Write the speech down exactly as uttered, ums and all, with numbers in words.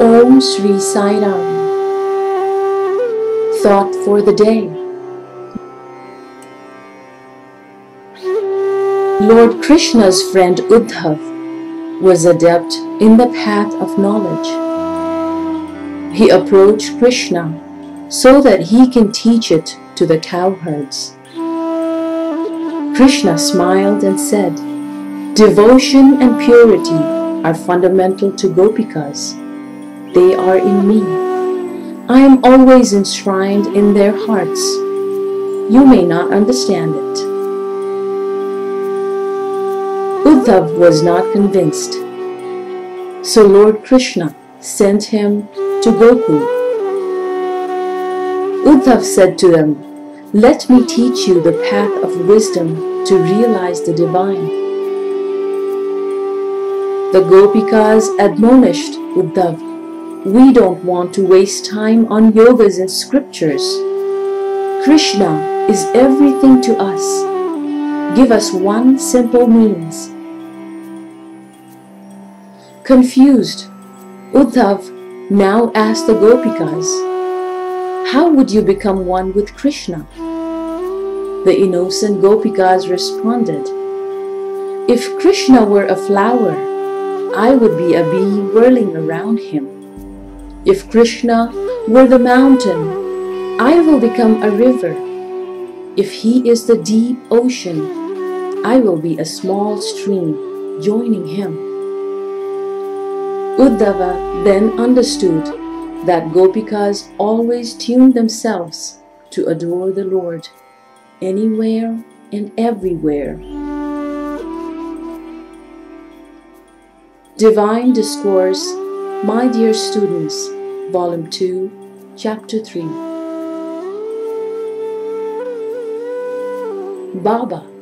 Om Sri Sai Ram. Thought for the day. Lord Krishna's friend Uddhava was adept in the path of knowledge. He approached Krishna so that he can teach it to the cowherds. Krishna smiled and said, "Devotion and purity are fundamental to Gopikas. They are in me. I am always enshrined in their hearts. You may not understand it." Uddhava was not convinced. So Lord Krishna sent him to Gokul. Uddhava said to them, "Let me teach you the path of wisdom to realize the divine." The Gopikas admonished Uddhava, "We don't want to waste time on yogas and scriptures. Krishna is everything to us. Give us one simple means." Confused, Uddhava now asked the Gopikas, "How would you become one with Krishna?" The innocent Gopikas responded, "If Krishna were a flower, I would be a bee whirling around him. If Krishna were the mountain, I will become a river. If he is the deep ocean, I will be a small stream joining him." Uddhava then understood that Gopikas always tuned themselves to adore the Lord, anywhere and everywhere. Divine Discourse, My Dear Students, Volume two, Chapter three. Baba